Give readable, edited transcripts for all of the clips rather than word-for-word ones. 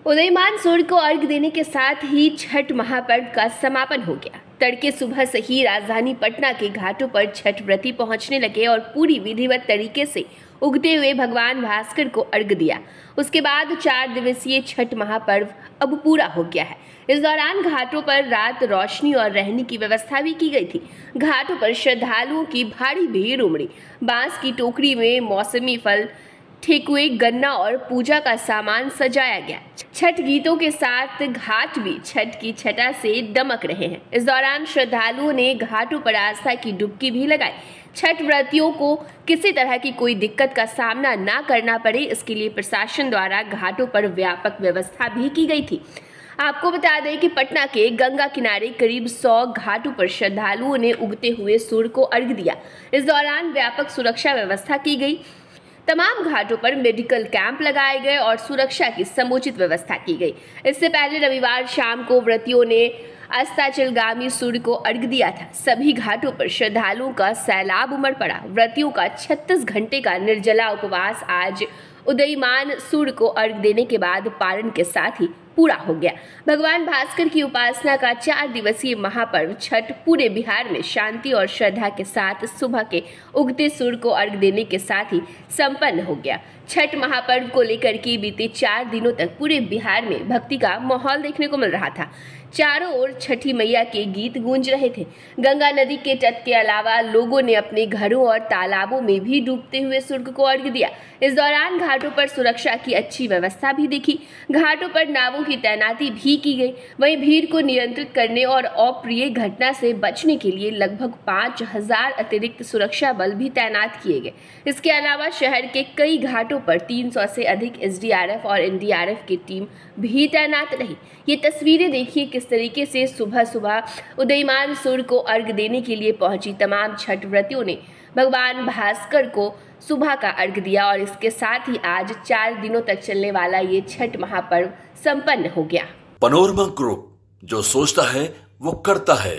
उदयमान सूर्य को अर्घ्य देने के साथ ही छठ महापर्व का समापन हो गया। तड़के सुबह से ही राजधानी पटना के घाटों पर छठ व्रती पहुंचने लगे और पूरी विधिवत तरीके से उगते हुए भगवान भास्कर को अर्घ्य दिया। उसके बाद 4 दिवसीय छठ महापर्व अब पूरा हो गया है। इस दौरान घाटों पर रात रोशनी और रहने की व्यवस्था भी की गई थी। घाटों पर श्रद्धालुओं की भारी भीड़ उमड़ी। बांस की टोकरी में मौसमी फल, ठेकुए, गन्ना और पूजा का सामान सजाया गया। छठ गीतों के साथ घाट भी छठ की छटा से दमक रहे हैं। इस दौरान श्रद्धालुओं ने घाटों पर आस्था की डुबकी भी लगाई। छठ व्रतियों को किसी तरह की कोई दिक्कत का सामना ना करना पड़े, इसके लिए प्रशासन द्वारा घाटों पर व्यापक व्यवस्था भी की गई थी। आपको बता दें कि पटना के गंगा किनारे करीब 100 घाटों पर श्रद्धालुओं ने उगते हुए सूर्य को अर्घ्य दिया। इस दौरान व्यापक सुरक्षा व्यवस्था की गई। तमाम घाटों पर मेडिकल कैंप लगाए गए और सुरक्षा की समुचित व्यवस्था की गई। इससे पहले रविवार शाम को व्रतियों ने अस्ताचलगामी सूर्य को अर्घ्य दिया था। सभी घाटों पर श्रद्धालुओं का सैलाब उमड़ पड़ा। व्रतियों का 36 घंटे का निर्जला उपवास आज उदयमान सूर्य को अर्घ्य देने के बाद पारण के साथ ही पूरा हो गया। भगवान भास्कर की उपासना का 4 दिवसीय महापर्व छठ पूरे बिहार में शांति और श्रद्धा के साथ सुबह के उगते सूर्य को अर्घ्य देने के साथ ही संपन्न हो गया। छठ महापर्व को लेकर के बीते 4 दिनों तक पूरे बिहार में भक्ति का माहौल देखने को मिल रहा था। चारों ओर छठी मैया के गीत गूंज रहे थे। गंगा नदी के तट के अलावा लोगों ने अपने घरों और तालाबों में भी डूबते हुए सूर्य को अर्घ्य दिया। इस दौरान घाटों पर सुरक्षा की अच्छी व्यवस्था भी देखी। घाटों पर नावों की तैनाती भी की गई। वहीं भीड़ को नियंत्रित करने और अप्रिय घटना से बचने के लिए लगभग 5000 अतिरिक्त सुरक्षा बल भी तैनात किए गए। इसके अलावा शहर के कई घाटों पर 300 से अधिक एसडीआरएफ और एनडीआरएफ की टीम भी तैनात रही। ये तस्वीरें देखिए किस तरीके से सुबह सुबह उदयमान सूर्य को अर्घ्य देने के लिए पहुंची तमाम छठ व्रतियों ने भगवान भास्कर को सुबह का अर्घ्य दिया और इसके साथ ही आज 4 दिनों तक चलने वाला ये छठ महापर्व संपन्न हो गया। पैनोरमा ग्रुप, जो सोचता है वो करता है।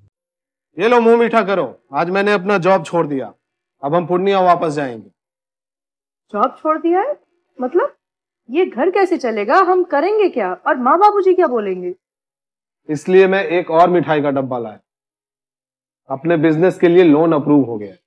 ये लो मुंह मीठा करो, आज मैंने अपना जॉब छोड़ दिया। अब हम पूर्णिया वापस जाएंगे। जॉब छोड़ दिया है? मतलब ये घर कैसे चलेगा? हम करेंगे क्या? और माँ बाबूजी क्या बोलेंगे? इसलिए मैं एक और मिठाई का डब्बा लाया। अपने बिजनेस के लिए लोन अप्रूव हो गया।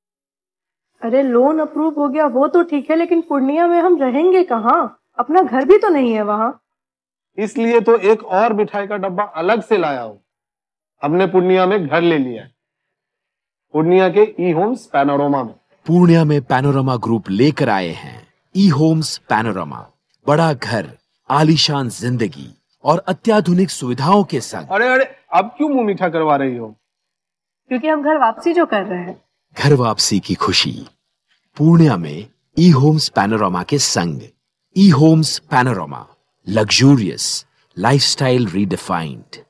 अरे लोन अप्रूव हो गया वो तो ठीक है, लेकिन पूर्णिया में हम रहेंगे कहाँ? अपना घर भी तो नहीं है वहाँ। इसलिए तो एक और मिठाई का डब्बा अलग से लाया हूँ। हमने पूर्णिया में घर ले लिया है, पूर्णिया के ई होम्स पैनोरमा में। पूर्णिया में पैनोरमा ग्रुप लेकर आए हैं ई होम्स पैनोरमा। बड़ा घर, आलीशान जिंदगी और अत्याधुनिक सुविधाओं के संग। अरे अरे, अब क्यों मुंह मीठा करवा रही हो? क्योंकि हम घर वापसी जो कर रहे हैं। घर वापसी की खुशी पूर्णिया में ई होम्स पैनोरमा के संग। E homes panorama, luxurious lifestyle redefined.